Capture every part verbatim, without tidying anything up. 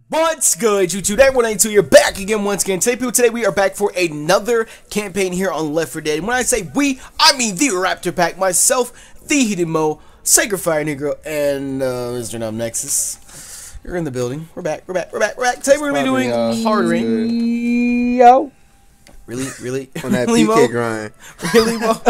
What's good, YouTube? That one eighty-two, you're back again once again. Today, people, today we are back for another campaign here on Left four Dead. And when I say we, I mean the Raptor Pack, myself, the Heated Mo, Sacred Fire Negro, and uh, Mister Numb Nexus. You're in the building. We're back, we're back, we're back, we're back. Today we're going to be doing uh, Hard Rain. Yo. Really, really? On that really, P K grind. Really, Mo?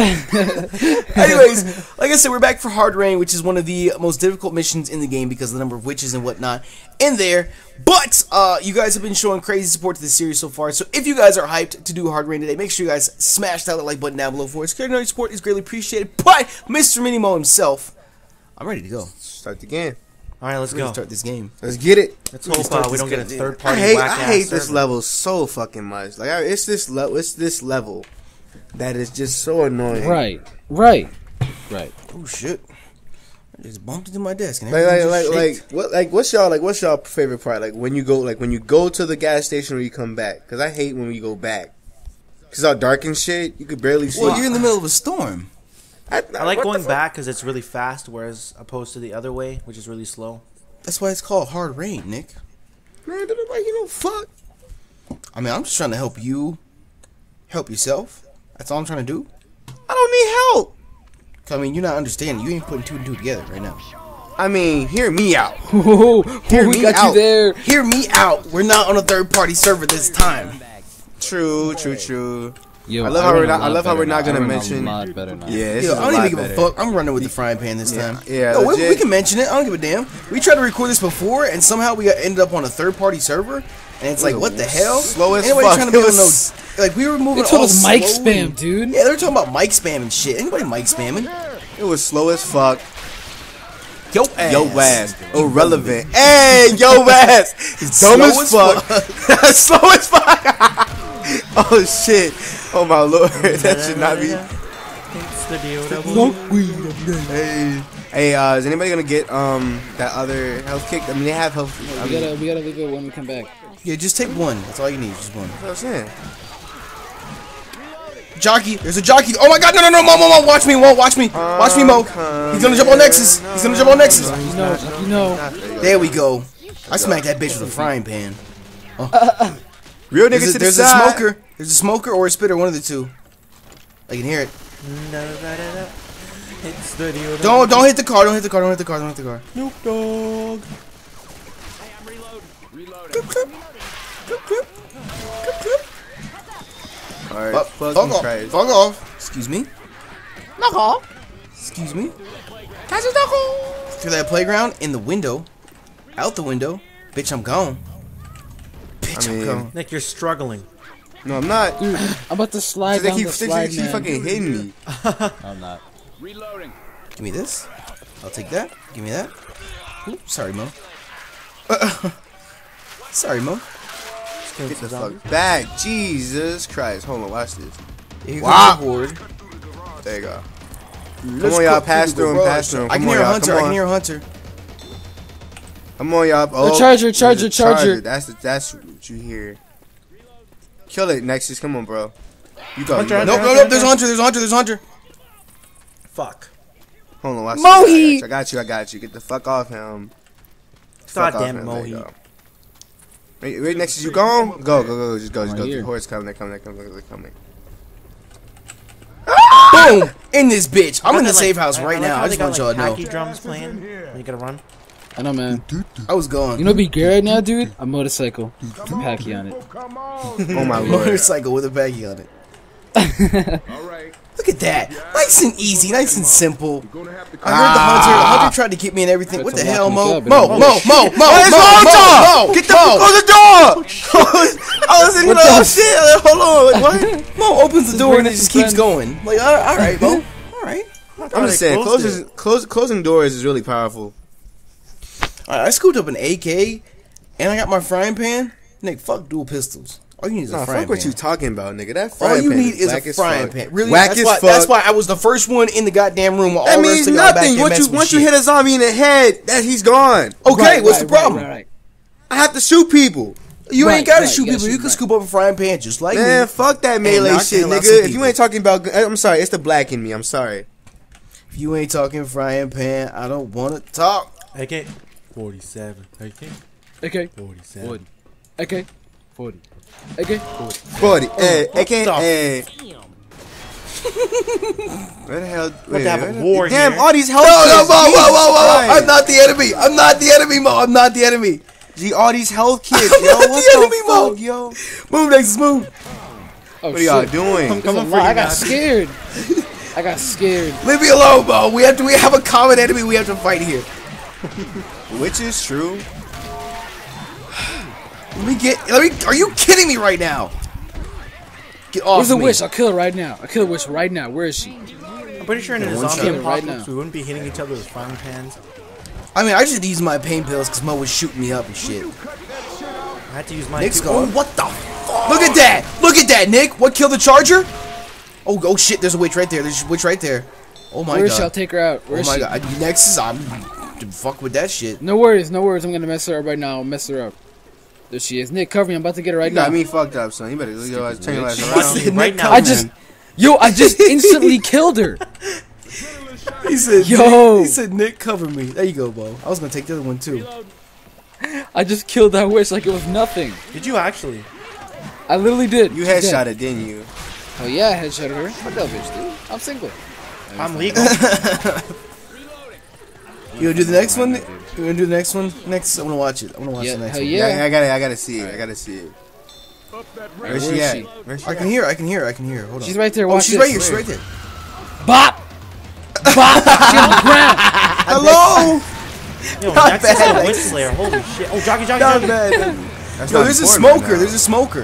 Anyways, like I said, we're back for Hard Rain, which is one of the most difficult missions in the game because of the number of witches and whatnot in there. But uh, you guys have been showing crazy support to this series so far. So if you guys are hyped to do Hard Rain today, make sure you guys smash that like button down below for us. Your support is greatly appreciated. But Mister Minimo himself, I'm ready to go. Start the game. All right, let's We're gonna go. start this game. Let's get it. Let's hope uh, we don't get a third I party. hate. whack I ass hate this server. level so fucking much. Like I, it's this level. It's this level that is just so annoying. Right. Right. Right. Oh shit! I just bumped into my desk. And Like like everything like, just like shaked. what like what's y'all like what's y'all favorite part? Like when you go like when you go to the gas station or you come back? Because I hate when we go back. Cause it's all dark and shit. You could barely see. Well, you're in the middle of a storm. I, I like what going the fuck? back because it's really fast, whereas opposed to the other way, which is really slow. That's why it's called Hard Rain, Nick. Man, don't nobody you know fuck. I mean, I'm just trying to help you help yourself. That's all I'm trying to do. I don't need help. I mean, you're not understanding. You ain't putting two and two together right now. I mean, hear me out. Oh, Hear we me got out. you there. Hear me out. We're not on a third-party server this time. True, true, true. Yo, I love how run we're a not- I lot love how better we're not now. gonna I run mention- a lot better now. Yeah, this Yo, is I a don't lot even give better. a fuck. I'm running with the frying pan this Yeah, time. yeah, No, we, legit. we can mention it. I don't give a damn. We tried to record this before, and somehow we got ended up on a third-party server, and it's like, what the hell? Slow as Anybody fuck. trying to be It on was- no? Like we were moving They told all us mic slow spam, and- dude. Yeah, they were talking about mic spam and shit. Anybody mic spamming? It was slow as fuck. Yo ass. Yo ass. Irrelevant. Hey, yo ass. Dumb Slow as as fuck. Slow as fuck. Oh shit. Oh my lord. That should not be. It's the deal. Hey. Hey, uh, is anybody gonna get um that other health kick? I mean, they have health. I We mean, gotta, we gotta leave it when we come back. Yeah, just take one. That's all you need. Just one. that's what I'm saying. Jockey, there's a jockey. Oh my god, no, no, no, Mo, Mo, Mo, watch me, Mo, watch me. Watch me, Mo. He's gonna jump on Nexus. He's gonna jump on Nexus. You know, you know. There we go. I smacked that bitch with a frying pan. Real nigga There's, to a, the there's a side. smoker. There's a smoker or a spitter, one of the two. I can hear it. It's the deal. Don't, don't hit the car. Don't hit the car. Don't hit the car. Don't hit the car. Snoop Dogg. Clip, clip. Clip, clip. Clip, clip. Alright, Oh, fucking fuck off. Christ. Fuck off. Excuse me. Knock off. Excuse me. Through that playground, in the window, out the window. Bitch, I'm gone. Bitch, I I'm mean- gone. Nick, you're struggling. No, I'm not. Dude, I'm about to slide They down keep, the they slide, keep man. fucking hitting me. I'm not. Give me this. I'll take that. Give me that. Oop, sorry, Mo. Sorry, Mo. Get the fuck back. Jesus Christ. Hold on, watch this. Here Wow. comes the horde. There you go. Let's Come on, y'all. go Pass the through him. garage. Pass through him. I can Come on, hear a y'all. hunter. Come I can on. hear a hunter. Come on, y'all. Oh, charger, there's charger, a charger. That's the, that's what you hear. Kill it, Nexus. Come on, bro. You go. Hunter, You go. Nope, nope, nope. There's a hunter. There's a hunter. There's a hunter. Fuck. Hold on, watch Mohi! this. I got you. I got you. Get the fuck off him. Fuck off Goddamn him. There you Mohi. go. Wait, wait, Nexus, you gone? Go, go, go. Just go, just Right go. here. The horde's coming. They're coming. They're coming. They're coming. Boom! In this bitch. I'm in the Like, safe house I- right I like now. how I they just got, want y'all like, to know. Hacky drums playing. You gotta run. I know, man. I was gone. You know, be good right now, dude. A motorcycle, with a packy on it. Oh my lord. Motorcycle with a baggie on it. Look at that. Nice and easy. Nice and simple. I heard the hunter. The hunter tried to get me and everything. What the Tried to hell, lock Mo? me up, Mo, but- Mo, Mo, Mo, Mo, What is Mo, wrong with y'all? Mo, Get the Mo. fuck on the door! I was, I was in the What oh the- shit! Hold on, like, what? Mo opens the door and it bring just some keeps going. Like, all all right, Mo. All right. I'm just saying, closed closing, close, closing doors is really powerful. All right. I scooped up an A K, and I got my frying pan. Nick, fuck dual pistols. All you need is a Nah, frying fuck what pan. you talking about, nigga. That All frying you pan need is whack a as frying fuck. pan. Really, Whack that's as why. fuck. That's why I was the first one in the goddamn room. While That all the rest means of y'all back nothing. there Once you messing with once you shit. hit a zombie in the head, that he's gone. Okay, Right, what's right, the problem? Right, right, right. I have to shoot people. You Right, ain't gotta right, shoot you gotta people. You shoot, can right. scoop up a frying pan just like Man, me. fuck that melee knock the shit, hell out nigga. some If you people. ain't talking about, I'm sorry, it's the black in me. I'm sorry. If you ain't talking frying pan, I don't want to talk. A K forty-seven. A K Okay. forty-seven. forty. Okay. forty. Okay. forty. Forty. Hey, What aka. the Hey. Where the hell? Wait, to have a where the- war Damn, here. all these health No, no, kits. Mo, whoa, Jesus whoa, whoa, whoa! Christ. I'm not the enemy. I'm not the enemy, Mo. I'm not the enemy. Gee, all these health kits, I'm yo. not What the the enemy, Mo. fuck, yo? Move, Nexus, move. Oh, What are y'all shit. doing? There's a Coming for lot. you, I got Nazi. scared. I got scared. Leave me alone, Mo. We have to. We have a common enemy. We have to fight here. Which is true. Let me get. Let me. Are you kidding me right now? Get off Where's the me. witch? I'll kill her right now. I'll kill the witch right now. Where is she? I'm pretty sure in a one zombie shot it right apocalypse, now. we wouldn't be hitting each other with frying pans. I mean, I just used my pain pills because Mo was shooting me up and shit. I had to use my. Nick's two- going. Oh, what the? Fuck? Look at that! Look at that, Nick. What killed the charger? Oh, oh shit! There's a witch right there. There's a witch right there. Oh my Where is she? I'll god. take her out. Where Oh is my she? god. Nexus, I'm. Fuck with that shit. No worries, no worries. I'm gonna mess her up right now. I'll mess her up. There she is. Nick, cover me. I'm about to get her right You got now. me fucked up, son. You better go your ass, turn your ass bitch. around. Listen, right Nick, now, I come just, on. yo, I just instantly killed her. He said, Yo. Nick, he said, Nick, cover me. There you go, Bo. I was gonna take the other one too. I just killed that witch like it was nothing. Did you actually? I literally did. You She's dead. headshot it, didn't you? Oh yeah, I headshot her. Fuck that bitch, dude. I'm single. I'm legal. You gonna do the next one? You gonna do the next one? Next, I wanna watch it. I wanna watch Yeah, the next hell one. yeah. Yeah, I gotta, I gotta see it. I gotta see it. Where Where's is she at? she? Where's she I at? can hear. I can hear. I can hear. Hold on. She's right there. Oh, Watch she's this. right here. She's right there. Bop. Bop. Get on the ground. Hello. Yo, Not Nexus bad, a witch Nexus. slayer. Holy shit. Oh, jockey, jockey, Not jockey. bad. That's Yo, not there's a important smoker. right There's a smoker.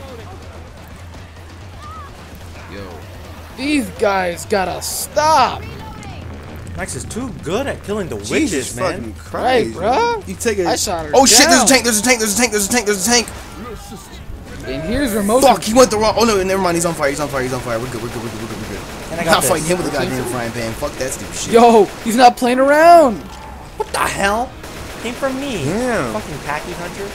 Yo, these guys gotta stop. Nexus is too good at killing the now. witches, Jesus man. fucking Right, Christ. bruh. You take it. I shot her Oh shit! There's a down. tank. There's a tank. There's a tank. There's a tank. There's a tank. And here's remote. Fuck! He went the wrong. Oh no! Never mind. He's on fire. He's on fire. He's on fire. We're good. We're good. We're good. We're good. We're good. And I I'm got not this. fighting him with a goddamn frying pan. Fuck that stupid shit. Yo, he's not playing around. What the hell? Came from me. Damn. Fucking Packy Hunter.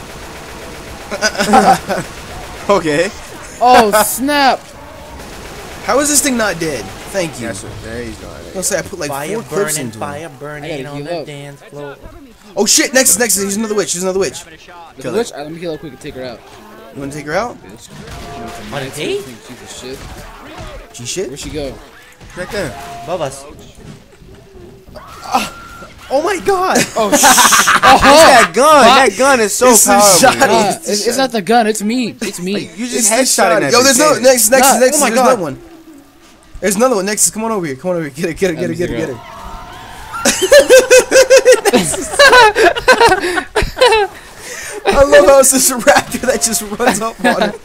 Okay. Oh snap! How is this thing not dead? Thank you. That's what. There he's going. I'll say I put like Fire four clips burning, into him. fire I burning gotta on heal the up. dance floor. Oh shit! Next, next. There's another witch. There's another witch. The Kill witch. Alright, let me heal up quick and take her out. You wanna take her out? Bitch. On a date? She's a shit. She shit. Where'd she go? Right there. Above us. Oh my god! Oh, sh- That gun. That gun is so It's a powerful. shot. yo. Nah, it's, it's not the gun. It's me. It's me. You It's just the headshotting shot. that. Yo, bitch, there's no ain't it? next, next, Nah, next. oh my There's God. another one. There's another one. Next, come on over here. Come on over here. Get it, get it, get it, get it, get it, get it. I love how it's just a raptor that just runs up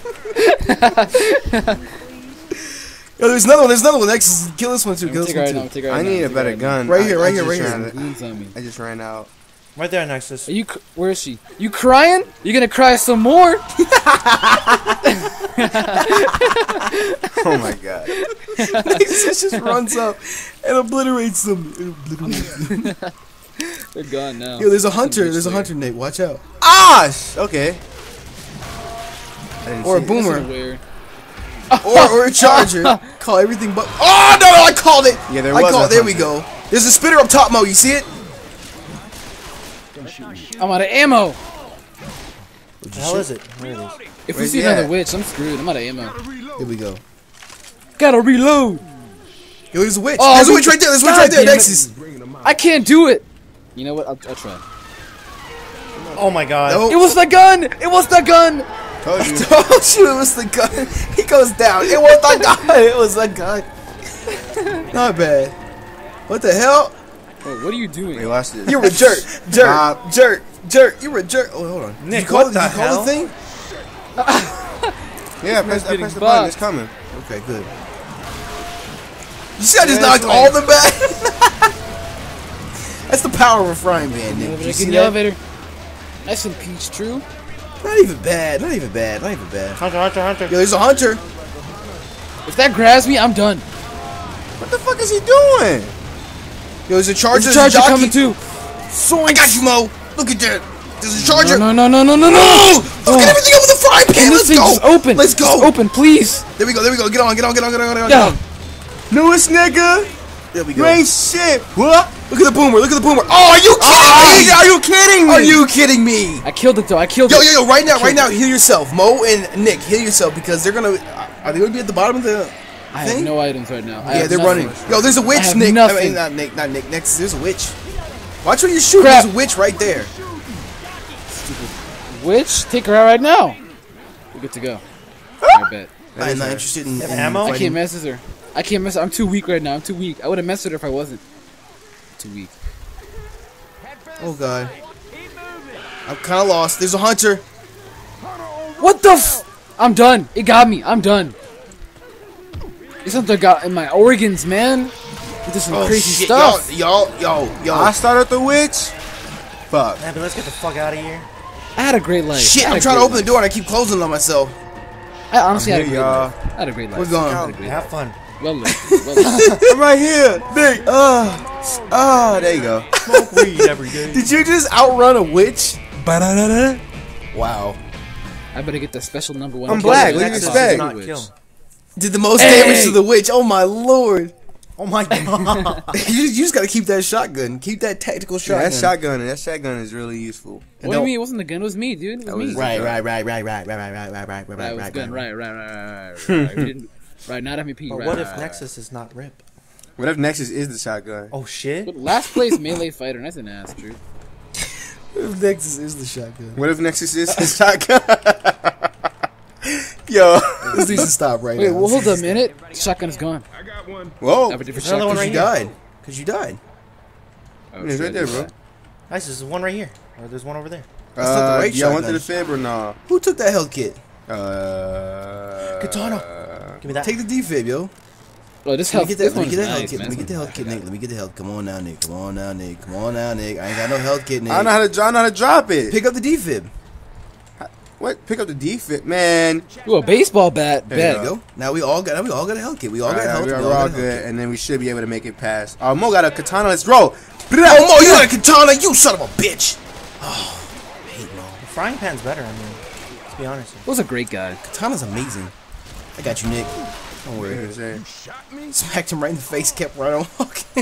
on him. Yo, there's another one. There's another one. Next, kill this one too. Kill this Take her one right now. too. Take her right I now, need a take her better right gun. Right I- here, I right here, just right here. ran- now. Goons on me. I just ran out. Right there, Nexus. Are you? cr- Where is she? You crying? You gonna cry some more? Oh my god. Nexus just runs up and obliterates them. It obliterates them. They're gone now. Yo, there's a hunter. There's a hunter, Nate. Watch out. Ah! sh- Okay. I didn't Or a see it. boomer. This is weird. Or, or a charger. Call everything but. Oh no! No! I called it. Yeah, there I was called. a There we hunter. go. There's a spitter up top, Mo. You see it? I'm out of ammo. What the hell is it? Where it is? If we Where's see he another at? witch, I'm screwed. I'm out of ammo. Here we go. Gotta reload. Yo, there's a witch. Oh, there's a we- witch right there. There's a witch God right there. damn it. Nexus. I can't do it. You know what? I'll, I'll try. Oh my god. No. It was the gun. It was the gun. Told you. Don't shoot! It was the gun. He goes down. It was the gun. It was the gun. Not bad. What the hell? Oh, what are you doing? Wait, watch this. You're a jerk. Jerk. Stop. Jerk. Jerk. You're a jerk. Oh, hold on. Nick, did you call, what the did you call hell? the thing? Yeah, press, I getting press the button. boxed. It's coming. Okay, good. You see, I just Yeah, knocked it's all like- of them back. That's the power of a frying pan, Nick. Did Elevator, you get see in the that? elevator. Nice and peach, true. Not even bad. Not even bad. Not even bad. Hunter, Hunter, Hunter. Yo, there's a hunter. If that grabs me, I'm done. What the fuck is he doing? Yo, there's a charger. There's a There's a charger jockey. coming too. I got you, Mo. Look at that. There's a charger. No, no, no, no, no, no, no. Oh! Fucking everything up with the frying pan. And this Let's thing go. just open. Let's go. Just open, please. There we go. There we go. Get on. Get on. Get on. Get on. Get on. Get on. Yeah. Newest nigga. There we go. Great shit. What? Look at the boomer. Look at the boomer. Oh, are you kidding me? Are you kidding me? Are you kidding me? I killed it though. I killed Yo, it. yo, yo! Right now, right Killed now, it. heal yourself, Mo and Nick. Heal yourself because they're gonna. Are they gonna be at the bottom of the I thing? have no items right now. I Yeah, have they're nothing. running. Yo, there's a witch, I have Nick. I nothing. mean, not Nick, not Nick. Next, there's a witch. Watch where you shoot. Crap. There's a witch right there. Witch, take her out right now. We're good to go. I bet. I'm not interested in, in ammo? I fighting. can't mess with her. I can't mess. I'm too weak right now. I'm too weak. I would have messed with her if I wasn't. Too weak. Oh god, I'm kind of lost. There's a hunter. What the f? I'm done. It got me. I'm done. It's something I got in my organs, man. This some Oh crazy shit, stuff. y'all, y'all, yo, yo. I started the witch. Fuck. Man, but let's get the fuck out of here. I had a great life. Shit, I had I'm a trying to great open the door and I keep closing on myself. life. I honestly had a Here, great y'all. life. I had a great life. We're going. I had a great Have life. fun. Well lived. Well lived. I'm right here. Nick. Uh, uh, there you go. Smoke weed every day. Did you just outrun a witch? Wow. I better get the special number one. I'm kill black. with What do you the expect? Not Not kill. kill. Did the most Hey! damage to the witch. Oh my lord. Oh my god. you, you just gotta keep that shotgun. Keep that tactical Yeah, shotgun. that shotgun. That shotgun is really useful. What do you mean? It wasn't the gun. It was me, dude. It was That me. was- Right, right, right, right, right, right, right, right, right, right, right, That was right, gun. right. Right, right, right, right, right. Right, We didn't- right, not M V P. But Right, what right, if right, Nexus is not rip? What if Nexus is the shotgun? Oh shit. right. Last place melee fighter. And that's an ass, true. If Nexus is the shotgun. What if Nexus is the shotgun? Yo. This needs to stop right Wait, now. well, hold a minute. Shotgun is gone. Whoa. I have a different There's another shotgun. one right Because you here. died. Because you died. Oh, It's shit, right there, bro. Nice, there's one right here. Or there's one over there. That's not the Uh, right y'all went to shotgun. the fib or nah? Who took that health kit? Uh. Katana. Give me that. Take the defib, yo. Oh, this Let health. me get that, This let me one's get that nice, health kit. man. Let me get the health kit, Nick. Let me get the health. Come on now, Nick. Come on now, Nick. Come on now, Nick. I ain't got no health kit, Nick. I don't know how to. I don't know how to drop it. Pick up the defib. What? Pick up the defib, man. Ooh, a baseball bat. There you There Bet. you go. Now we all got. Now we all got a health kit. We all got Alright, health. we're, we we're all all got a health good, kit. and then we should be able to make it past. Oh, Mo got a katana. Let's roll. Oh, Mo, you got a katana. You son of a bitch. Oh, I hate Mo. The frying pan's better, I mean. Let's be honest. Was a great guy. Katana's amazing. I got you, Nick. Don't worry. Smacked him right in the face. Kept right on walking.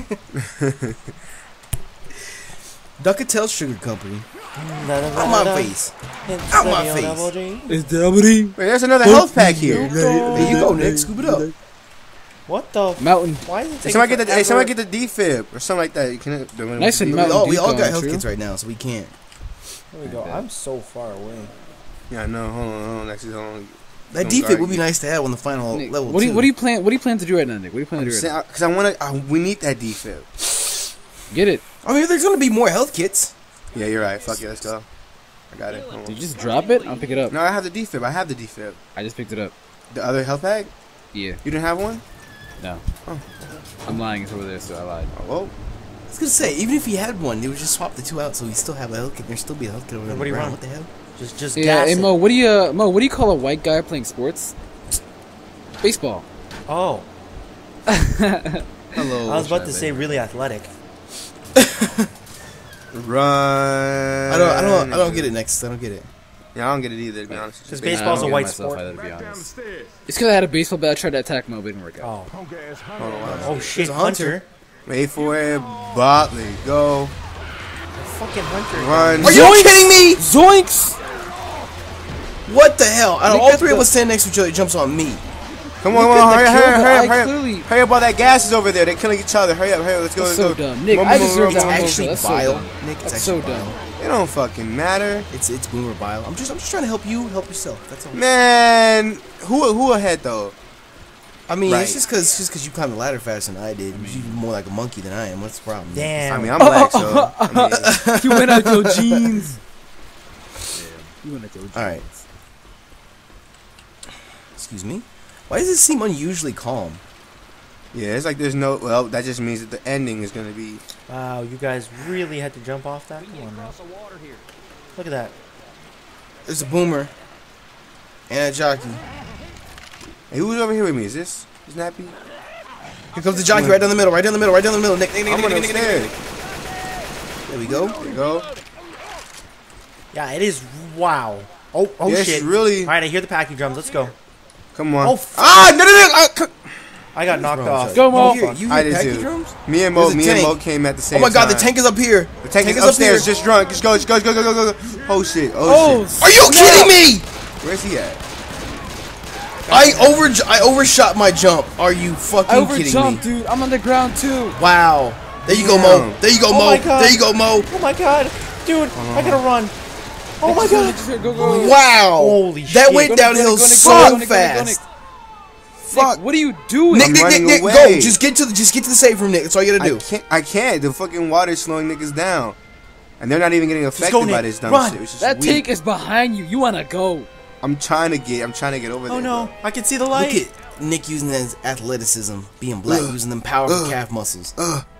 Duckatel Sugar Company. Out my face. Out my face. It's W. Wait, there's another health pack here. There you go, Nick. Scoop it up. What the? Mountain. Why is it Hey, taking somebody get the. Hey, forever? somebody get the defib or something like that. You can. Nice and We Mountain all, we Dew all gone, got health true. kits right now, so we can't. There we go. I'm so far away. Yeah, I know. Hold on, hold on. Actually, hold on. That Don't defib guard would be you. nice to have on the final Nick, level. what do you too. what do you plan what do you plan to do right now, Nick? What do you plan to do right now? Because I want to. Uh, we need that defib. Get it. I mean, there's gonna be more health kits. Yeah, you're right. Fuck it. Let's go. I got it. Hold Did on. you just drop it? I'll pick it up. No, I have the defib. I have the defib. I just picked it up. The other health pack? Yeah. You didn't have one? No. Oh. I'm lying. It's over there, so I lied. Oh, whoa. I was gonna say, even if he had one, they would just swap the two out, so we still have a health kit. and There'd still be a health kit over What the do you ground. want? What the hell? Just, just Yeah, gas hey it. Mo, what do you uh, Mo, what do you call a white guy playing sports? Baseball. Oh, Hello. I was about to say really athletic. Run. I don't. I don't. I don't get it. Next, I don't get it. Yeah, I don't get it either, to be honest. Because Just baseball's I a don't white get myself sport. either, to be honest. It's because I had a baseball bat. I tried to attack Mo, but it didn't work out. Oh, Hold on, oh shit, a hunter. hunter. wait for it. Botley. Go. Fucking hunter. Run. Are you kidding me? Zoinks! What the hell? Out of Look all at three of the- us standing next to each other, it jumps on me. Come on, Look come on. at Hurry, the hurry, kill, hurry, I hurry. clearly- Hurry up, all that gas is over there. They're killing each other. Hurry up, hurry up. Let's go, That's let's so go. dumb. Nick, Move, I move, deserve move, It's move, that. move. actually That's so bile. dumb. Nick, it's That's so actually dumb. bile. It don't fucking matter. It's it's boomer bile. I'm just I'm just trying to help you help yourself. That's all. Man, who who ahead though? I mean, Right. it's just because just because you climbed the ladder faster than I did. You're more like a monkey than I am. What's the problem? Damn. I mean, I'm black, so. I mean, You went out your jeans. You went out your jeans. All right. Excuse me. Why does it seem unusually calm? yeah, it's like there's no. Well, that just means that the ending is gonna be. Wow, you guys really had to jump off that? Come on, man. Look at that. There's a boomer and a jockey. Hey, who's over here with me? Is this is Nappy? Here comes the jockey right down the middle, right down the middle, right down the middle. Nick, Nick, Nick, I'm Nick, gonna Nick, Nick, Nick, Nick, upstairs. Nick. There we go. There you go. Yeah, it is. Wow. Oh, oh Yeah, it's shit. really- All right, I hear the packing drums. Let's go. Come on. Oh, f- ah, no, no, no. I, c- I got knocked Wrong off. side. Go, Mo. You hear, you I hear did packy too. drums? Me and Mo, There's a me and Mo tank. came at the same Oh my god, time. the tank is up here. The tank is up upstairs, here. just drunk. Just go, just go, just go, go, go, go, go. Oh shit, oh, Oh, shit. Are you snap. kidding me? Where's he at? I over I overshot my jump. Are you fucking I kidding me? overjumped, dude. I'm on the ground too. Wow. There you go, Mo. Damn. There you go, Oh Mo. my God. There you go, Mo. Oh my god, dude, I gotta run. Oh my god. Go, go, go. Wow. Holy That shit. went Go, Nick, downhill go, Nick, go, so Nick, go, Nick, go, Nick, go, Nick. fast. Fuck. Nick, what are you doing? Nick, I'm Nick, Nick, running Nick, away. go. Just get to the just get to the safe room, Nick. That's all you gotta I do. can't. I can't. The fucking water's slowing niggas down, and they're not even getting affected go, by Nick. this dumb Run. shit. It's just That weak. tank is behind you. You wanna go? I'm trying to get. I'm trying to get over there. Oh no, bro. I can see the light. Look at Nick using his athleticism, being black, using them powerful calf muscles.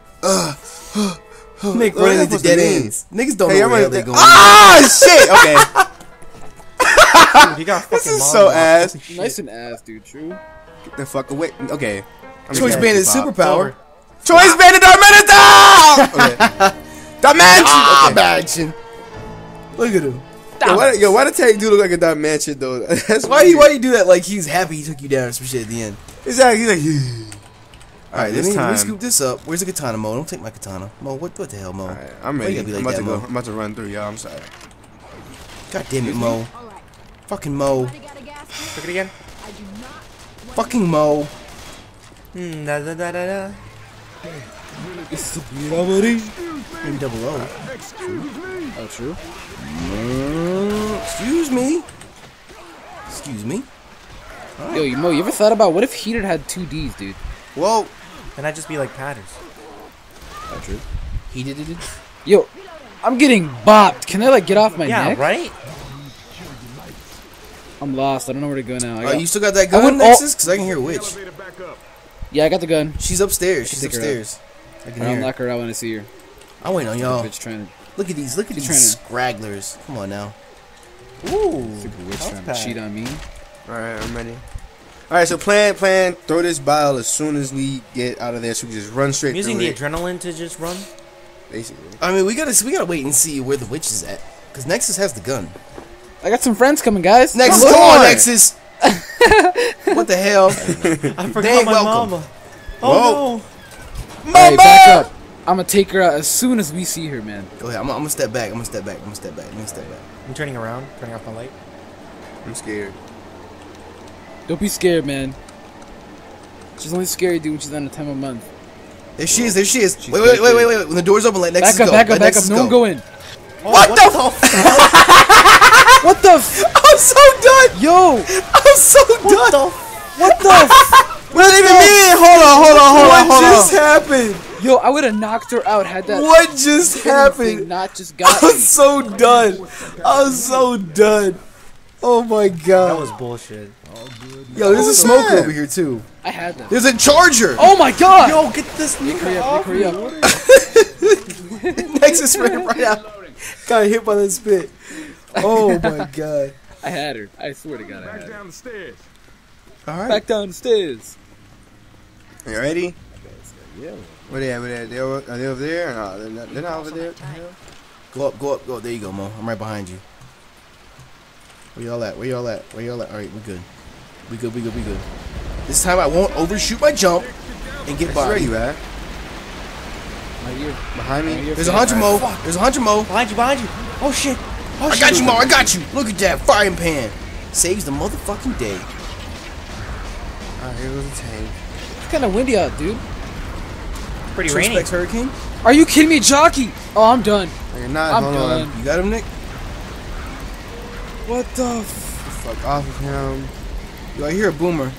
Nick what running that into supposed to dead mean? ends. Niggas don't Hey, know I'm where running. they're going. Ah shit. Okay. Dude, he got fucking This is mom so locked. ass. Holy shit. Nice and ass, dude. True. Get the fuck away. Okay. I'm Choice gonna Bandit get you, Bob. superpower. Choice Bandit Dimension. Okay. Dimension. Ah, Okay. action. Look at him. Yo, why, yo, why the tank dude look like a Dimension though? That's Why you weird. why you do that? Like he's happy he took you down or some shit at the end. Exactly. He's like. Yeah. All right, let this me, let me time. scoop this up. Where's the katana, Mo? Don't take my katana, Mo. What what the hell, Mo? All right, I'm Why ready. you gotta be I'm like about to that, go. Mo? I'm about to run through, y'all. I'm sorry. God damn it, Mo. Fucking Mo. Look it again. Fucking Mo. Hmm, da da da da da. M double O. Oh, true. Mm, excuse me. Excuse me. Yo, you Mo, you ever thought about what if Heated had two D's, dude? Whoa. Then I'd just be like Patters. Oh, true. He did it. Yo, I'm getting bopped. Can I like get off my Yeah, neck? right? I'm lost. I don't know where to go now. I Oh, got, you still got that I gun, went all- Nexus? Because I can hear a witch. yeah, I got the gun. She's upstairs. She's Take her out. upstairs. I can I'll hear her. knock her out when I see her. I'm waiting on y'all. Bitch trying to, Look at these. Look at She's these trying scragglers. Come on now. Ooh. super witch health trying to pack. cheat on me. All right, I'm ready. All right, so plan, plan. Throw this bile as soon as we get out of there, so we just run straight I'm using through the it. adrenaline to just run. Basically. I mean, we gotta we gotta wait and see where the witch is at. Because Nexus has the gun. I got some friends coming, guys. Nexus, Come come on, on. Nexus. What the hell? I forgot They ain't my welcome. mama. Oh Whoa. All right, back up. I'm gonna take her out as soon as we see her, man. Go ahead. I'm, I'm gonna step back. I'm gonna step back. I'm gonna step back. Let me step back. no. I'm turning around, turning off my light. I'm scared. Don't be scared, man. She's only scary, dude, when she's on a time of month. There she is. There she is. She's Wait, wait, right wait, there. wait, wait. When the door's open, let Nexus Back up, go. back up, Let back up. Nexus No one go. go in. Oh, What the f- What the f? I'm so done. Yo! I'm so What done. the f- What the f? What does that even mean? Hold on, hold on, hold What on, hold just on. happened? Yo, I would have knocked her out had that What just thing happened? not just got I'm me. so done. I'm so done. Oh my That god. was bullshit. Yo, there's a was smoker that? over here too. I had that. There's a charger. Oh my god! Yo, get this Nick, nigga hurry up, off Nick, hurry me. up. Nexus ran right out. Got hit by that spit. Oh my god. I had her. I swear to god I had her. Down the stairs. All right. Back down the stairs. You ready? Yeah. Where they at? Where they at? They over, are they over there? No, they're not, they're not over there. What the hell? Go up, go up, go up. There you go, Mo. I'm right behind you. Where y'all at? Where y'all at? Where y'all at? All right, we good. We good. We good. We good. This time I won't overshoot my jump and get Where are by. you at? My ear. Behind My me? ear There's a fan. hunter, Mo. There's a hunter, Mo. Behind you, behind you. Oh shit. Oh I shit. got you, Mo. I got you. Look at that frying pan. Saves the motherfucking day. Alright, here goes the tank. It's kind of windy out, dude. Pretty rainy. Respects Hurricane. Are you kidding me, jockey? Oh, I'm done. No, you're not. I'm Hold done. on. You got him, Nick? What the f? Fuck off of him. Yo, I hear a boomer.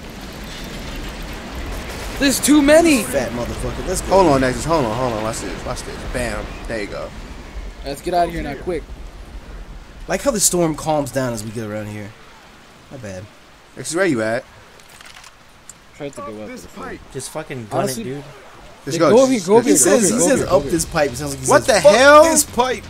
There's too many. Fat motherfucker. Let's go. Hold on, Nexus. Hold on, hold on. Watch this. Watch this. Bam. There you go. Let's get out of here now, quick. Like how the storm calms down as we get around here. Not bad. Nexus, where you at? Try to go up. This pipe. Just fucking gun Honestly, it, dude. Let's Hey, go. go over Just- here, go over He just- here, says, go he over says here, go up over this pipe. It sounds like he What says, the "Fuck hell?" this pipe.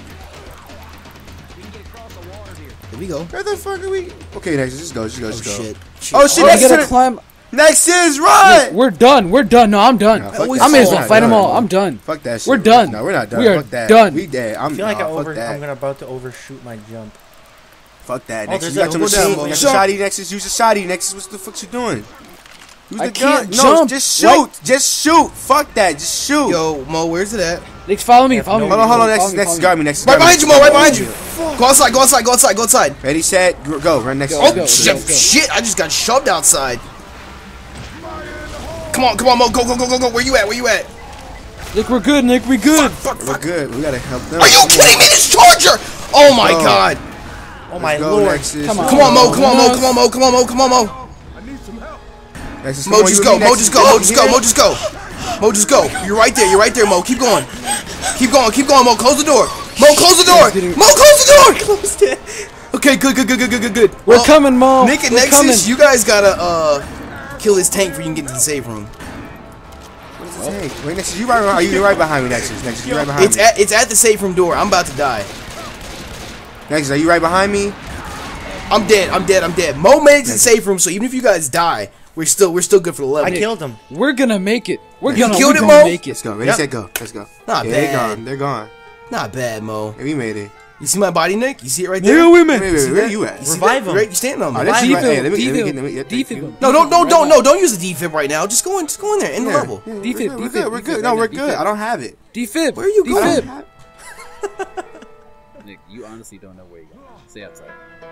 Here we go. Where the fuck are we? Okay, Nexus, just go. Just go. Oh Just go. shit. Oh shit! Oh, I Nexus, gotta climb. Nexus, run! We're done. We're done. No, I'm done. Nah, fuck I may as that. well We're fight not them all. done. I'm done. Fuck that shit. We're done. No, we're not done. We are fuck that. done. We dead. I'm I feel like nah, I fuck over. that. I'm gonna about to overshoot my jump. Fuck that. Oh, Nexus, there's you a- got your go down, machine. Mo. Use a Jump. shoddy, Nexus. Use a shoddy, Nexus. What the fuck you doing? Use I the gun. can't No, jump. just shoot. Right. Just shoot. Fuck that. Just shoot. Yo, Mo, where's it at? Nick, follow me. Follow me. Hold on, hold on. Follow Next, me, next, follow guard me. Next, Right guard me. behind you, Mo. Right behind you. Go outside. Go outside. Go outside. Go outside. Ready, set, go. Run next. Go, Oh to go. shit! let's go. Shit! I just got shoved outside. Come on, come on, Mo. Go, go, go, go, go. Where you at? Where you at? Nick, we're good. Nick, we good. Fuck, We're fuck. good. We gotta help them. Are you kidding me? This charger! Oh my Oh. god! Oh my Let's go, lord. Nexus. Come on. Come on, Mo. Come on, Mo. Come on, Mo. Come on, Mo. Come on, Mo. Nexus, Mo, come on, just you go. and me, Mo, Nexus. just go. Mo, Get just in go. here. Mo, just go. Mo, just go. You're right there. You're right there, Mo. Keep going. Keep going. Keep going, Mo. Close the door. Mo, close the door. Mo, close the door. Closed it. Okay, good, good, good, good, good, good, good. We're Well, coming, Mo. Nick and we're Nexus, coming. you guys gotta uh kill his tank before you can get into the safe room. Hey, wait, Nexus, you right? Are you right behind me, Nexus? Nexus, you right behind It's me? at it's at the safe room door. I'm about to die. Nexus, are you right behind me? I'm dead. I'm dead. I'm dead. Mo made it to the safe room, so even if you guys die, we're still we're still good for the level. I killed him. We're gonna make it. We're You gonna, killed we're it, gonna Mo? make it. Let's go. Ready, Yep. set, go. Let's go. Not yeah, they're bad. gone. They're gone. Not bad, Mo. Yeah, we made it. You see my body, Nick? You see it right there? Yeah, women. Wait, wait, See wait, where that? you at? You see Revive that? him. Right, you standing on me. Oh, that's you right. Hey, let me, let me Defib, get, let me get, defib, defib. No, don't, don't, Right don't, now. no, don't use the defib right now. Just go in, just go in there, in the Yeah. level. Yeah, we're Defib, good, We're defib, good. We're good. defib, No, we're defib. good. I don't have it. Defib. Where are you going? I Defib. don't have Nick, you honestly don't know where you're going. Stay outside.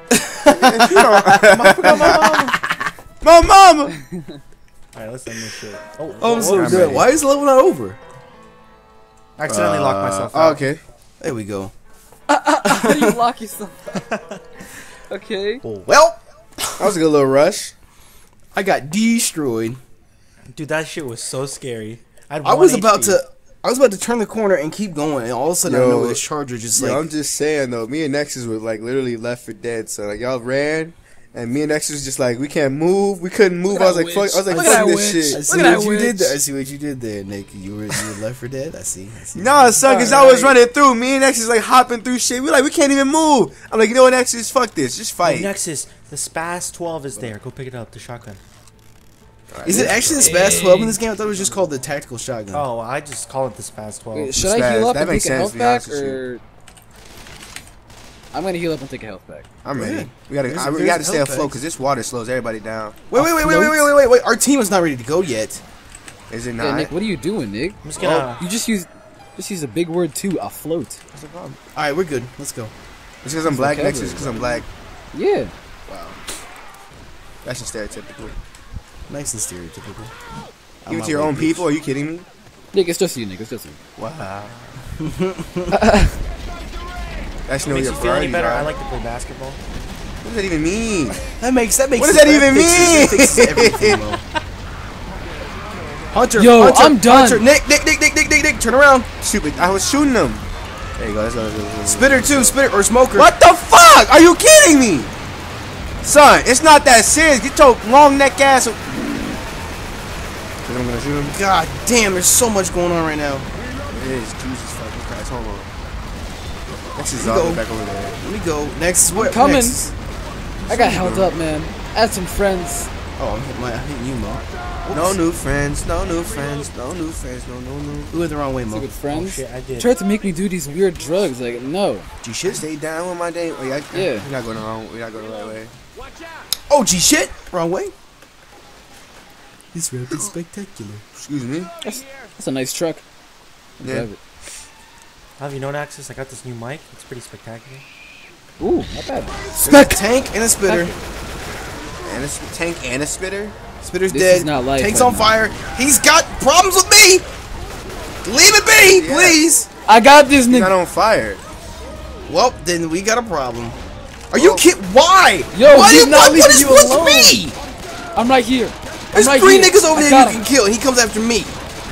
My mama. Alright, let's end this shit. Oh, Oh, I'm so I'm dead. ready. Why is the level not over? I accidentally locked Uh, myself oh, out. okay. There we go. How do you lock yourself out? Okay. Well, That was a good little rush. I got destroyed. Dude, that shit was so scary. I, had I was one about H P. to, I was about to turn the corner and keep going, and all of a sudden I Yo, know this charger just Yo, like. I'm just saying though, me and Nexus were like literally left for dead. So like y'all ran, and me and Nexus was just like we can't move. We couldn't move. Look I at was like that fuck. witch. I was like Look at fuck that this witch. I shit. see Look at what that you did witch. there. I see what you did there, Nick. You were, you were left for dead. I see. I see. No, it sucked because I was Alright. running through. Me and Nexus like hopping through shit. We like we can't even move. I'm like, you know what, Nexus? Fuck this. Just Oh, fight. Nexus, the Spaz twelve is there. Go pick it up. The shotgun. Is it actually the Spaz twelve in this game? I thought it was just called the tactical shotgun. Oh, I just call it the Spaz twelve. Wait, should Spaz, I heal up that and makes take a sense, health to be back, honest with you. or I'm gonna heal up and take a health back? I'm ready. Yeah. We gotta. There's- I, we there's gotta stay health afloat packs. because this water slows everybody down. Wait, wait, wait, wait, wait, wait, wait, wait, wait. Our team is not ready to go yet. Is it Yeah, not? Nick, what are you doing, Nick? I'm just gonna. You just use just use a big word too. Afloat. What's the problem? All right, we're good. Let's go. It's because I'm black. vocabulary, Nexus because I'm black. Yeah. That's just stereotypical. Nice and stereotypical. I'm Even not to your white own bitch. people? Are you kidding me? Nick, it's just you, Nick. It's just you. Wow. That's no Makes your you feel any priority. better? bro. I like to play basketball. What does that even mean? That makes that makes. What does that even fixes- mean? fixes everything, Mo. Hunter, Yo, Hunter, I'm done. Hunter, Nick, Nick, Nick, Nick, Nick, Nick, Nick, turn around. Stupid. I was shooting them. There you go. Let's go. Let's go, let's go. Spitter too, spitter or smoker. What the fuck? Are you kidding me? Son, it's not that serious. Get your long neck ass. Cause I'm gonna shoot him. God damn, there's so much going on right now. It is. Jesus fucking Christ. Hold on. Next is You all go. back over there. Let me go. Next, what? Coming. Next? I got held up, man. I had some friends. Oh, I'm hitting, my, I'm hitting you, Mo. No new friends. No new friends. No new friends. No no new. You went the wrong way, So Mo. good friends. Oh, shit, I did. Tried to make me do these weird drugs. Like, no. G shit. Stay down with my day. Oh, yeah. Yeah. We're not going the wrong. We're not going the right way. Oh, G shit. Wrong way. This rap is spectacular. Excuse me. That's, that's a nice truck. I'll Yeah. drive it. Have you known Axis? I got this new mic. It's pretty spectacular. Ooh, not bad. Spec tank and a spitter. And a sp- tank and a spitter. Spitter's This dead. is not life Tank's right on now. fire. He's got problems with me. Leave it be, Yeah. please. I got this, He's Nick. not on fire. Well, then we got a problem. Are you kidding? Why? Yo, Why he's do- not what, what leaving is you supposed alone. to be? I'm right here. There's I'm right three here. niggas over I there got you him. can kill. He comes after me.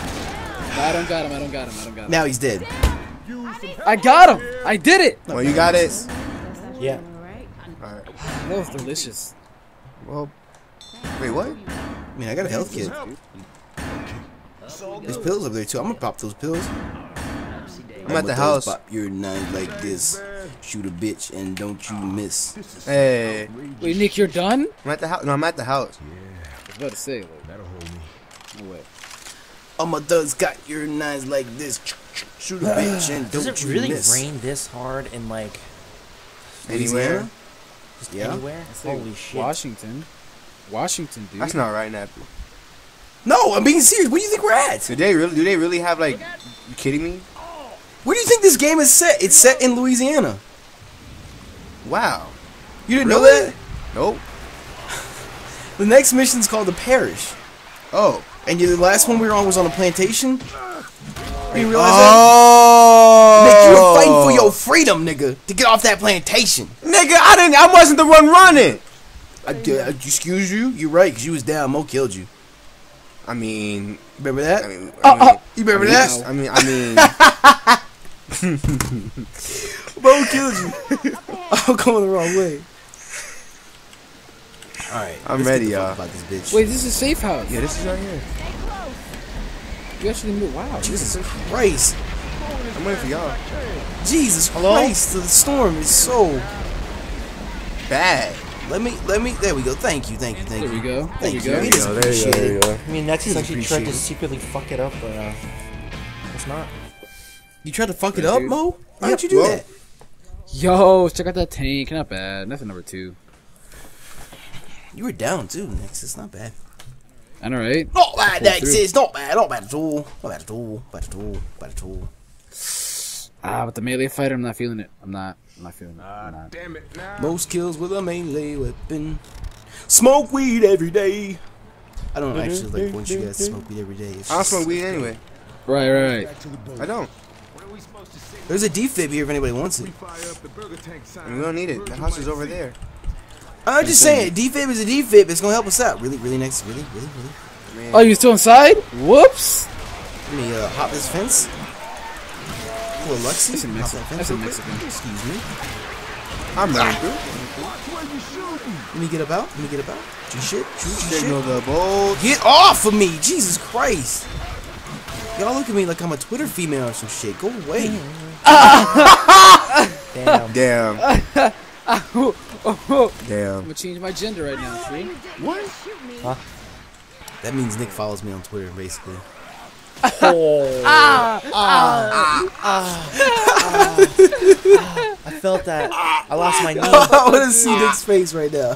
I don't got him. I don't got him. I don't got him. Now he's dead. I got him. I did it. Well, you got it. Yeah. Alright. That was delicious. Well, wait, what? I mean, I got a health kit. There's pills up there too. I'm gonna pop those pills. I'm at the house. Pop your knife like this. Shoot a bitch and don't you miss. Hey, Wait, Nick, you're done? I'm at the house. No, I'm at the house. I was about to say, like, that'll hold me. No way. All my thugs got your knives like this. Shoot a bitch and Does don't it you really miss. rain this hard in like Anywhere? just Yeah. anywhere? I say Holy shit! Washington. Washington, dude. That's not right, Nappy. No, I'm being serious. Where do you think we're at? Do they really? Do they really have like? You kidding me? Where do you think this game is set? It's set in Louisiana. Wow. You didn't know Really? that? Nope. The next mission's called the Parish. Oh. And the last one we were on was on a plantation. You didn't realize Oh. that? Nick, you were fighting for your freedom, nigga, to get off that plantation. Nigga, I didn't. I wasn't the one running. I, uh, excuse you? You're right, because you was down. Mo killed you. I mean. Remember that? I mean. Uh, I mean, uh, you remember I that? mean, I mean. I mean Mo killed you. I'm going the wrong way. Alright. I'm ready, y'all. About this bitch. Wait, this is a safe house. Yeah, this is right here. You actually moved. Wow. Jesus Christ. I'm waiting for y'all. Jesus Hello? Christ. The storm is so... Bad. Let me, let me, there we go. Thank you, thank you, thank There you. we go. There Thank we you. go. It is appreciated. I mean, Nexus Please actually tried to appreciate it. secretly fuck it up, but uh, it's not. You tried to fuck it Yeah, up, dude. Mo? Why'd Yep, you do well. that? Yo, check out that tank. Not bad. Nothing number two. You were down too, Nix. It's not bad. I know, right? Not bad, Pull Nix. through. It's not bad. Not bad at all. Not bad at all. Bad at all. Bad at all. Ah, but the melee fighter, I'm not feeling it. I'm not. I'm not feeling it. I'm not. Most kills with a melee weapon. Smoke weed every day. I don't actually like want you guys to smoke weed every day. It's I don't just- smoke weed anyway. Right, right, right. I don't. There's a defib here if anybody wants it. We don't need it. The house is over there. I'm just saying, defib is a defib. It's gonna help us out. Really, really next. Really, really, really. Man. Oh, you still inside? Whoops. Let me uh, hop this fence. Poor Lexi. That's in Hop Mexico. that fence That's in real quick. Mexico. Excuse me. I'm running through. Let me get about. Let me get about. G shit. G shit. Signal the bolt. Get off of me! Jesus Christ! Y'all look at me like I'm a Twitter female or some shit. Go away. Damn. Damn. Oh, oh, oh. I'm Damn. gonna change my gender right now. See? What? That means Nick follows me on Twitter, basically. I felt that. I lost my knee. I want to see Nick's face right now.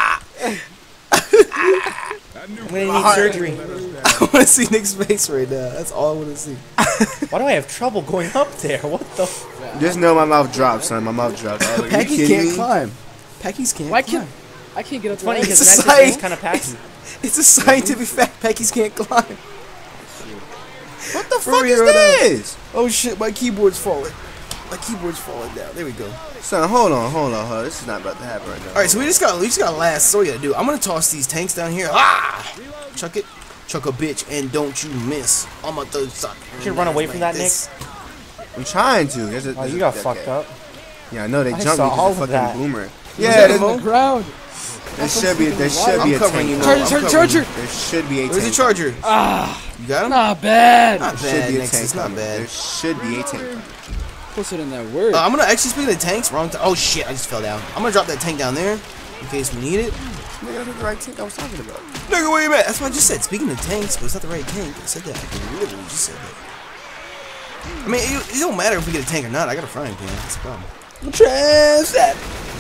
I'm gonna need surgery. I want to see Nick's face right now. That's all I want to see. Why do I have trouble going up there? What the? F Just know my mouth dropped, son. My mouth dropped. Oh, are you Packy kidding can't me? climb. Packies can't Why climb. can't I can't get up? Funny there. It's because a Nexus is sight. kind of packy. It's a scientific fact. Packies can't climb. What the For fuck is real, though. this? Oh shit, my keyboard's falling. My keyboard's falling down. There we go. Son, hold on, hold on, hold on. This is not about to happen right now. Alright, so we just got we just got last. So we gotta do. I'm gonna toss these tanks down here. Ah! Chuck it. Chuck a bitch and don't you miss. I'm gonna throw something. You should run away from that, Nick. I'm trying to. There's a, Oh, there's you a- got okay. fucked up. Yeah, I know they I jumped saw me all because of of fucking that. boomer. Yeah, Yeah, that there, on the ground. there should be there should I'm be a covering you, tank. Mo. Charger, I'm charger, covering charger. you. There should be a Where's the tank. charger? Ah, You got him? not bad. Not There should bad, be a Nix. tank. It's not coming. bad. There should be a tank. Closer than that word. Uh, I'm gonna actually speaking of tanks. Wrong. T- oh shit! I just fell down. I'm gonna drop that tank down there in case we need it. Nigga, that's the right tank I was talking about. Nigga, where you at? That's what I just said. Speaking of tanks, but it's not the right tank. I said that. I literally just said that. I mean, it, it don't matter if we get a tank or not. I got a frying pan. That's the problem. Transet.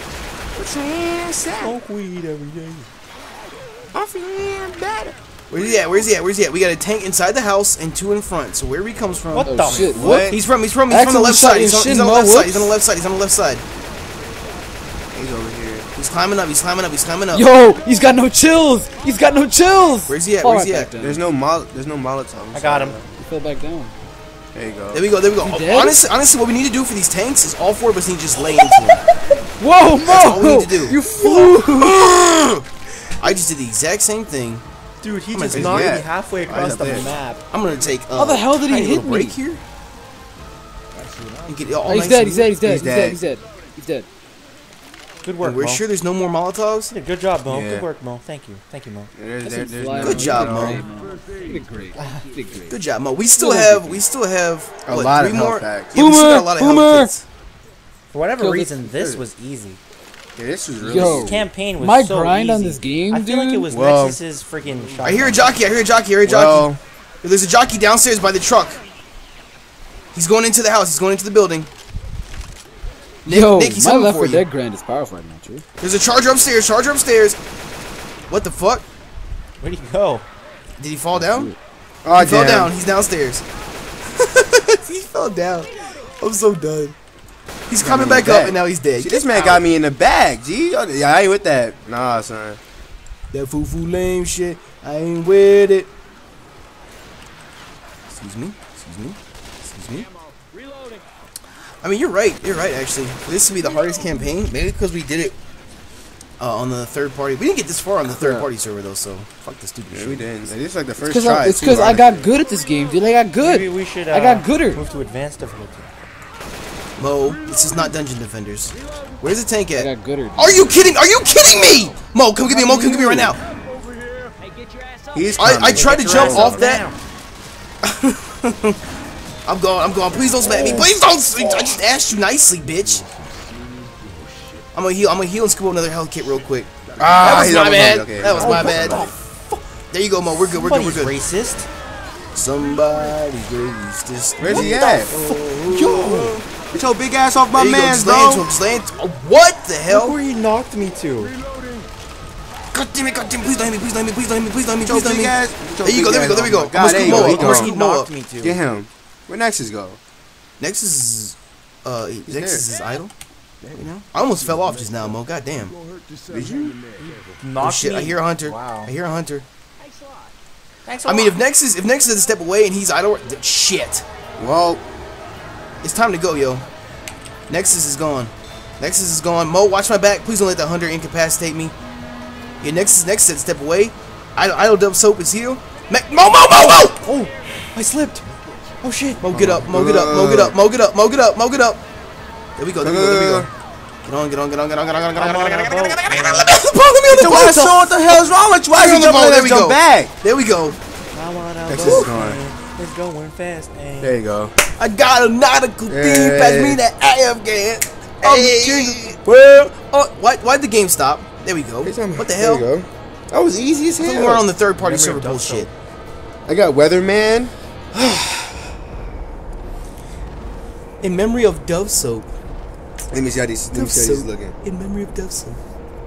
Smoke weed every day. I'm feeling better. Where's he at? Where's he at? Where's he at? We got a tank inside the house and two in front. So wherever he comes from. What Oh, the? shit. F- What? He's from. He's from. He's Ask from the him left to shut side. He's your on, shin, he's on the Mo. left side. Whoops. He's on the left side. He's on the left side. He's over here. He's climbing up. He's climbing up. He's climbing up. Yo, he's got no chills. He's got no chills. Where's he at? Fall Where's right he back at? down. There's no mol. There's no Molotov. I got him. He fell back down. There you go. There we go. There we go. He Oh, dead? honestly, honestly, what we need to do for these tanks is all four of us need to just lay into them. Whoa, Mo! That's all we need to do. You fool! I just did the exact same thing. Dude, he I'm just gonna knocked take me that. halfway Right across up the there. map. I'm gonna take. Uh, How the hell did he tiny hit little break me? here? And get it all Oh, he's nice dead. and He's dead. He's dead. He's He's dead. dead. He's dead. He's dead. Good work, And we're Mo. sure there's no more Molotovs. You did a good job, Mo. Yeah. Good work, Mo. Thank you. Thank you, Mo. There's, That's there, some there's fly no- Good job, no- Mo. You did great. You did great. Good job, Mo. We still Good have. job. We still have A what, lot three of health more. packs. Yeah, we still got a Boomer, lot of Boomer. health kits. For whatever Killed it. reason, this was easy. Yeah, this was really. Yo. This campaign was My so grind on easy. this game, I feel like it dude. was Well- Nexus's freaking shot. I hear a jockey. I hear a jockey. I hear a jockey. Well, There's a jockey downstairs by the truck. He's going into the house. He's going into the building. Nick, Yo, Nick, he's my coming Left for four you. Dead grind is powerful right now, true. There's a charger upstairs. Charger upstairs. What the fuck? Where'd he go? Did he fall down? Oh, He fell damn. down. He's downstairs. He fell down. I'm so done. He's Got coming me in back the up bag. and now he's dead. See, this man got me in the bag, G. Yeah, I ain't with that. Nah, son. That foo-foo lame shit. I ain't with it. Excuse me. Excuse me. Excuse me. I mean, you're right. You're right, actually. This would be the hardest campaign. Maybe because we did it uh, on the third party. We didn't get this far on the third Yeah. party server, though, so fuck the stupid Yeah, shit. we didn't. Like, this is like the first Cause try. I, it's too, because I got honestly. good at this game, dude. I got good. Maybe we should. Uh, I got gooder. Move to advanced difficulty. Mo, this is not Dungeon Defenders. Where's the tank I at? got gooder. dude. Are you kidding? Are you kidding me? Mo, come get me. Mo, come get me right now. He's coming. I, I tried to Get your jump ass off up that. I'm going. I'm going. Please don't smack me. Please don't. I just asked you nicely, bitch. I'm gonna heal. I'm gonna heal and scoop up another health kit real quick. Ah, That was he's my almost bad. dead. Okay. That was Oh, my what bad. the There you go, Mo. We're good. We're good. We're Somebody's good. racist. Somebody raised this. Where's he What at? the Yo, get your big ass off my There you go. man, Just land to him. bro. Just land. to- oh, what the Look hell? where he knocked me to. God damn it! God damn it! Please don't hit me! Please don't hit me! Please don't hit me! Please don't hit me! Get your Please don't hit big me! ass. get your There you go. big There we go. ass There we off go. my- I'm God, gonna there scoop you Mo go. up. He I'm gonna gone. scoop He Mo up. knocked me to. Get him. Where Nexus go? Nexus is uh Nexus there. is idle. You know? I almost fell off just now, Mo. God damn. Did you? Knocked Oh shit! me. I hear a hunter. Wow. I hear a hunter. Thanks a I mean, lot. if Nexus if Nexus is a step away and he's idle, th- shit. Well, It's time to go, yo. Nexus is gone. Nexus is gone. Mo, watch my back. Please don't let that hunter incapacitate me. Yeah, Nexus Nexus said step away. Idle, idle dub soap is healed. Me Mo, Mo, Mo, Mo! Oh, I slipped. Oh shit. Mo, get up. Mo, get up. Mo, get up. Mo, get up. Mo, get up. Mo, get up. There we go. There we go. There we go. Get on, get on, get on, get on, get on, get on, get on, get on, get on, get on, get on, get on, get on. Let me on the boat. what the hell's wrong with you? Why There is he jumping? we Let's go. jump back. There we go. I wanna Nexus go is gone. in. It's going fast. Hey. There you go. I got a nautical Yeah. thing. Pass me that Afghan. Hey. Well, oh, why, why'd the game stop? There we go. What the hell? There you go. That was easy as I think hell. we're on the third party Memory server of Dove bullshit. I got Weatherman. In memory of Dove Soap. Let me see how these. Let me Dove see how these Soap. looking. In memory of Dove Soap.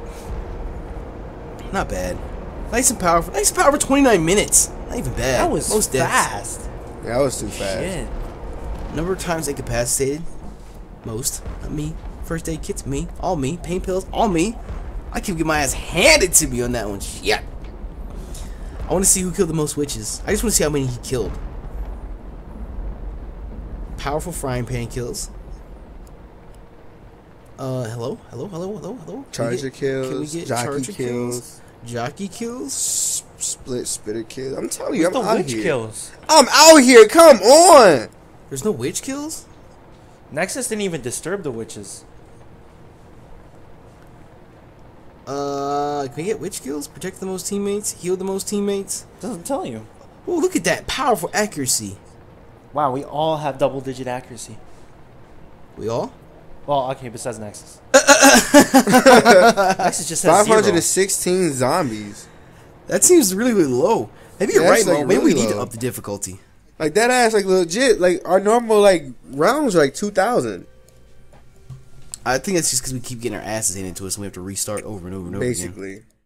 Not bad. Nice and powerful. Nice and powerful. twenty-nine minutes. Not even bad. That was Most deaths. fast. Yeah, that was too fast. Shit. Number of times incapacitated. Most. Not me. First aid kits. Me. All me. Pain pills. All me. I keep getting my ass handed to me on that one. Shit. I want to see who killed the most witches. I just want to see how many he killed. Powerful frying pan kills. Uh, hello, hello, hello, hello, hello. Can we Charger get- kills. Can we get Jockey charger kills. Jockey kills. S- split spitter kills. I'm telling you, What's I'm the out witch here. kills? I'm out here. Come on. There's no witch kills. Nexus didn't even disturb the witches. Uh, can we get witch kills? Protect the most teammates. Heal the most teammates. Doesn't tell you. Oh, look at that powerful accuracy. Wow, we all have double digit accuracy. We all. Well, okay, besides Nexus. Nexus just has five zero. hundred sixteen zombies. That seems really, really low. Maybe you're Yeah, right, that's, Mo. like, Maybe we really need to low. up the difficulty. Like that ass, like legit. Like our normal like rounds are like two thousand. I think that's just because we keep getting our asses handed to us and we have to restart over and over and over again. Basically.